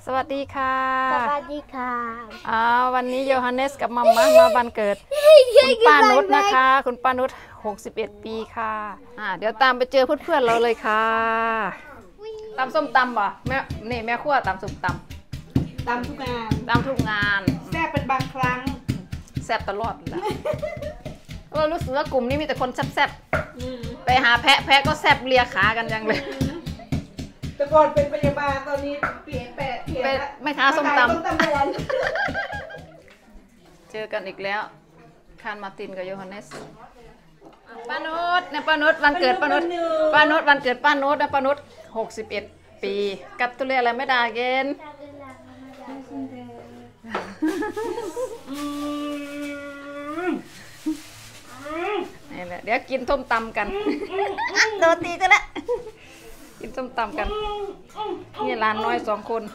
สวัสดีค่ะสวัสดีค่ะวันนี้โยฮันเนสกับมัมมาวันเกิดคุณป้านุชนะคะคุณป้านุช61 ปีค่ะเดี๋ยวตามไปเจอเพื่อนๆเราเลยค่ะตำส้มตำป่ะแม่นี่แม่ขั้วตำส้มตำทุกงานตำทุกงานแซ่บเป็นบางครั้งแซ่บตลอดเลยเรารู้สึกว่ากลุ่มนี้มีแต่คนแซ่บๆไปหาแพะก็แซ่บเลียขากันยังเลยแต่ก่อนเป็นพยาบาลตอนนี้เปลี่ยนไม่ค้าส้มตำเจอกันอีกแล้วคานมาตินกับโยฮันเนสป้านุชเนี่ยป้านุชวันเกิดป้านุชวันเกิดป้านุชนะป้านุช61 ปีกับตุเรียอะไรไม่ได้เกนนี่แหละเดี๋ยวกินส้มตำกันโดนตีกันละกินส้มตำกันนี่หลานน้อย2 คน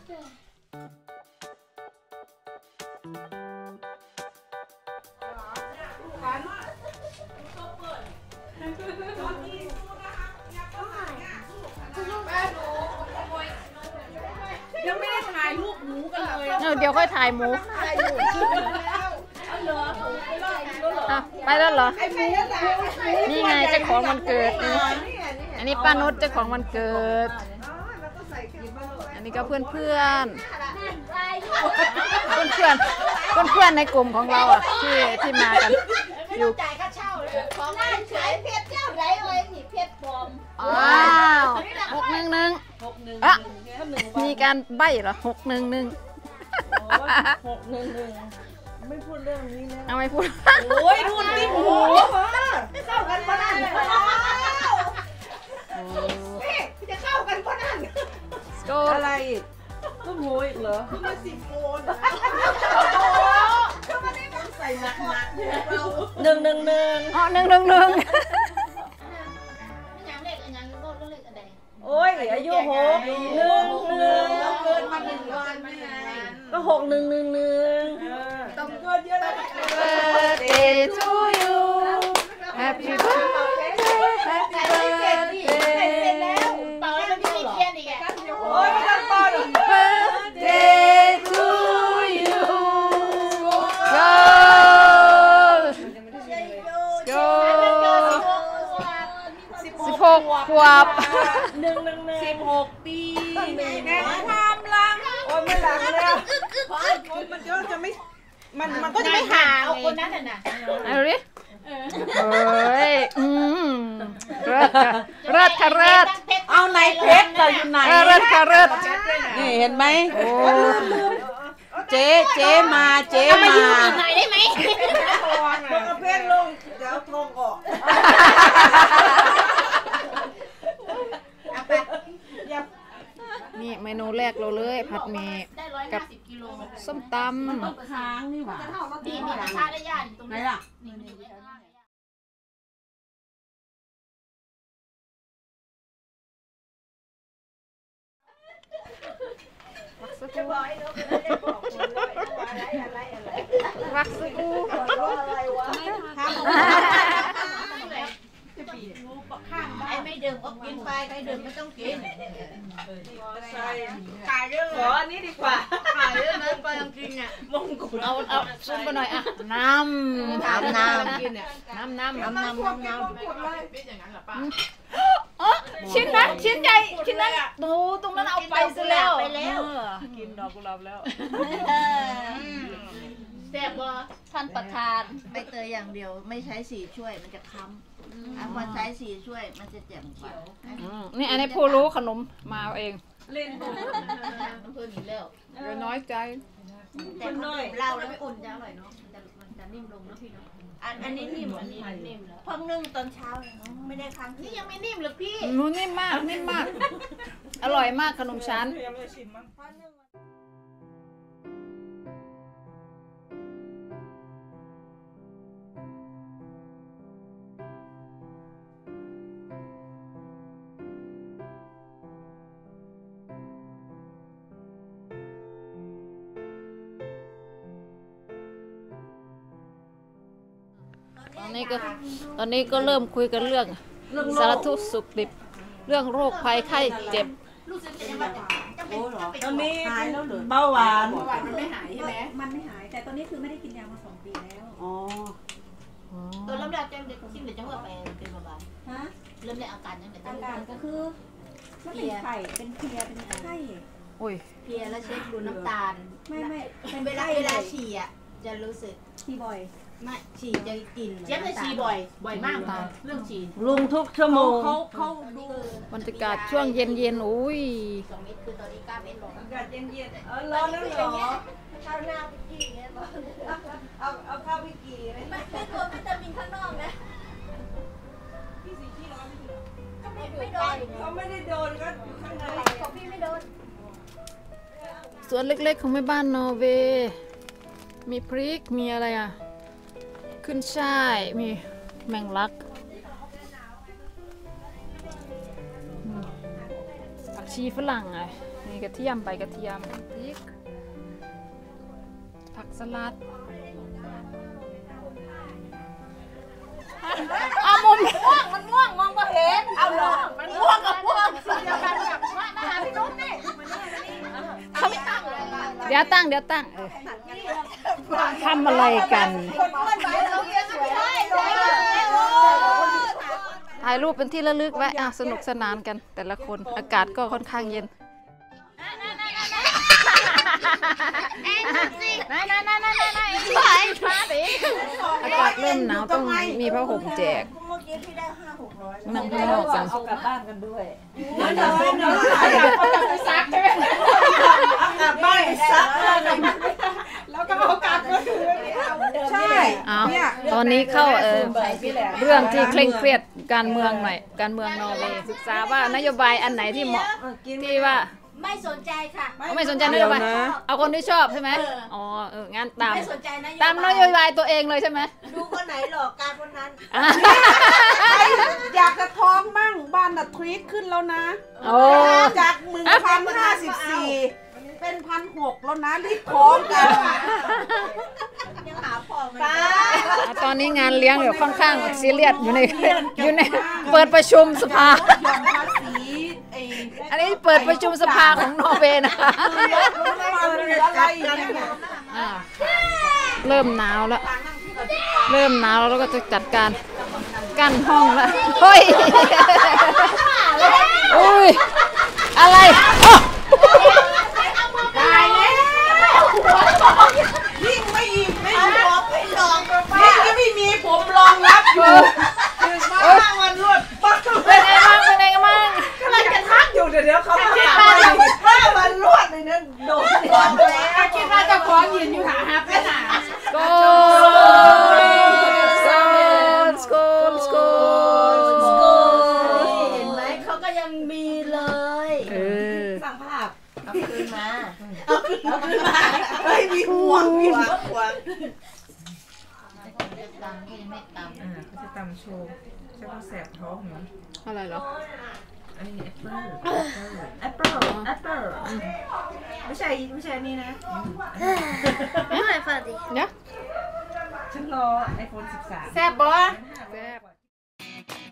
ยังไม่ได้ถ่ายรูปหมูกันเลยเดี๋ยวค่อยถ่ายหมูไปแล้วเหรอนี่ไงเจ้าของวันเกิดอันนี้ป้านุชเจ้าของวันเกิดอันนี้ก็เพื่อนในกลุ่มของเราที่มากันอยู่จ่ายค่าเช่าของร้านขายเพชรเจ้าไรเลยนี่เพชรปลอม 611มีการใบ้เหรอ611 ไม่พูดเรื่องนี้นะเอาไม่พูดโอ้ยดูนี่หมูเข้ากันพนันจะเข้ากันพนันอะไรก็หมูอีกเหรอมา10 โอนก็มาได้มันใส่หนัก111 อ๋อ111 โอ้ยอายุ6 111เราเกินมา1 วันไม่ไงก็6111ต้องเกินเยอะแล้ว Birthday to you Happy birthday Happy birthday เป่าแล้วมันมีเทียนอีกอ่ะโอ้ยไม่ต้องเป่าหรอก Birthday to you Go Go 16 ขวบ 16 ปีแห่งความรักโอ้ยไม่หลังแล้วมันก็จะไม่มันก็จะไม่ห่างคนนั้นน่ะเอาดิเฮ้ยเลิศค่ะเลิศเอาไหนเพชรเราอยู่ไหนเลิศค่ะเลิศนี่เห็นไหมเจ๊มาอยู่หน่อยได้ไหมเอาเพชรลงเดี๋ยวทองออกนี่เมนูแรกเราเลยผัดหมี่กับส้มตำค้างนี่หว่านี่ราคาได้ยากตรงนี้ล่ะวักสกูไอ้ไม่ดื่มก็กินไปใครดื่มไม่ต้องกินขายเรื่องเหรออันนี้ดีกว่าขายเรื่องนั้นไปยังกินเนี่ยมงกุฎเอาซุปไปหน่อยอ่ะน้ำกินเนี่ยน้ำชิ้นนั้นชิ้นใหญ่ชิ้นนั้นดูตรงนั้นเอาไปซะแล้วกินดอกกุหลาบแล้วแซ่บบ่ท่านประธานใบเตยอย่างเดียวไม่ใช้สีช่วยมันจะค้ำพอใช้สีช่วยมันจะแจ่มเขียวนี่อันนี้ผู้รู้ขนมมาเองเล่นเพื่อนอีกแล้วน้อยใจแต่เราแล้วไม่อุ่นจะอร่อยเนาะมันจะนิ่มลงนะพี่เนาะอันนี้นิ่มอันนี้นิ่มแล้วเพิ่งนึ่งตอนเช้าไม่ได้ค้างนี่ยังไม่นิ่มเลยพี่นิ่มมากอร่อยมากขนมชั้นตอนนี้ก็เริ่มคุยกันเรื่องสารทุกข์สุขดิบ เรื่องโรคภัยไข้เจ็บตอนนี้เบาหวานมันไม่หายใช่ไหมมันไม่หายแต่ตอนนี้คือไม่ได้กินยามา2 ปีแล้วอ๋อตัวเริ่มแรกเด็กที่เด็กจะเมื่อไปเป็นประมาณฮะเริ่มแรกอาการยังไงอาการก็คือมันเป็นไข่เป็นเพลียเป็นไข้อุ้ยเพียแล้วเช็คดูน้ำตาลไม่เป็นเวลาไข้เวเลลาย ฉี่อ่ะจะรู้สึกขี้บ่อยไม่ฉี่จะกินเจ๊จะฉี่บ่อยมากเรื่องฉี่ลุงทุกชั่วโมงเขาดูบรรยากาศช่วงเย็นๆอุ้ย 2 เม็ดคือตอนนี้9 เม็ดลงอากาศเย็นๆร้อนแล้วเหรอข้าวหน้าไปกี่เงี้ยเอาข้าวไปกี่ไหมไม่ตัววิตามินข้างนอกนะพี่สีขี้ร้อนไม่ใช่เหรอไม่โดนเขาไม่ได้โดนก็อยู่ข้างในของพี่ไม่โดนสวนเล็กๆของแม่บ้านนอร์เวย์มีพริกมีอะไรอ่ะ ขึ้นช่ายมีแมงลักผักชีฝรั่งอ่ะมีกระเทียมใบกระเทียมพริกผักสลัดอ้าวมุมมันม่วงมองมาเห็นเอาหรอมันม่วงกับม่วงสีเดียวกันแบบมาหาพี่นุ๊กนี่เขาไม่ตั้งเลยเดี๋ยวตั้งทำอะไรกันคนอ้วนไปเราเรียนสวยได้เลยถ่ายรูปเป็นที่ระลึกไว้อ่ะสนุกสนานกันแต่ละคนอากาศก็ค่อนข้างเย็นอากาศเริ่มหนาวต้องมีผ้าห่มแจกเมื่อกี้พี่ได้500-600 นั่งข้างนอกกันเอากลับบ้านกันด้วยเอากลับไปซักใช่ไหมเอากลับบ้านซักแล้วก็เอากลับก็คือใช่เอาตอนนี้เข้าเรื่องที่เคร่งเครียดการเมืองหน่อยการเมืองนอร์เวย์ศึกษาว่านโยบายอันไหนที่เหมาะที่ว่าไม่สนใจค่ะไม่สนใจนโยบายเอาคนที่ชอบใช่ไหมอ๋องั้นตามไม่สนใจนะตามนโยบายตัวเองเลยใช่ไหมดูคนไหนหลอกการคนนั้นอยากจะท้องมั่งบ้านน่ะทวีตขึ้นแล้วนะโอ้จาก1,054เป็น1,600แล้วนะรีบท้องกันยังหาพอมันตอนนี้งานเลี้ยงอยู่ค่อนข้างซีเรียสอยู่ในเปิดประชุมสภาหย่อนภาษีไอ้อันนี้เปิดประชุมสภาของนอร์เวย์นะคะอะไรเนี่ยเริ่มหนาวแล้วแล้วก็จะจัดการกั้นห้องแล้วเฮ้ยอุ้ยอะไรตายแล้วยิ่งไม่อิ่มไม่ลองยิ่งไม่มีผมรองรับอยู่มาวันรวดปักเป็นไงบ้างกำลังจะทักอยู่เดี๋ยวเขามา5 วันรวดเลยนะโดนแล้วคิดว่าจะขอยืนอยู่หาฮับไปหาโกเห็นไหมเขาก็ยังมีเลยสั่งภาพเอาคืนมาเฮ้ยมีห่วงตังก็ยังไม่ตำเขาจะตำโชว์ใช่ป่ะแสบท้องเหรออะไรเหรออันนี้แอปเปิ้ลไม่ใช่นี่นะเนี่ยฉันรอ iPhone 13 แซ่บบ่แซ่บ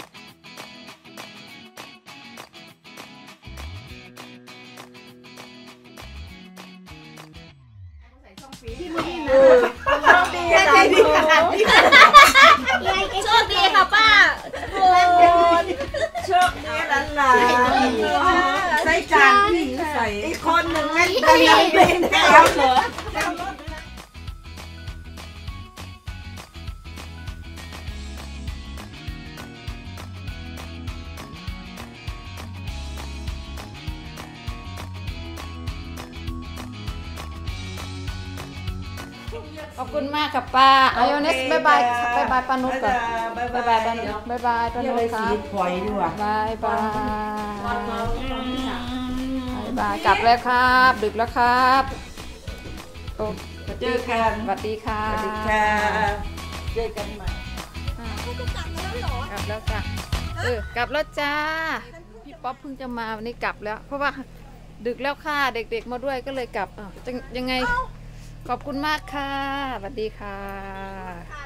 โชคดีค่ะป้าโชคดีหลานใส่จานที่ใส่อีกคนหนึ่งไม่ได้แล้วเหรอขอบคุณมากค่ะป้าอายเนสบายบายปานุชก่อนบายบายปานุชครับปล่อยดีกว่าบายกลับแล้วครับ ดึกแล้วครับโอ้เจอกันสวัสดีค่ะสวัสดีค่ะเจอกันใหม่กลับแล้วจ้ะกลับแล้วจ้าพี่ป๊อปเพิ่งจะมาวันนี้กลับแล้ว เพราะว่าดึกแล้วค่ะเด็กๆมาด้วยก็เลยกลับยังไงขอบคุณมากค่ะสวัสดีค่ะ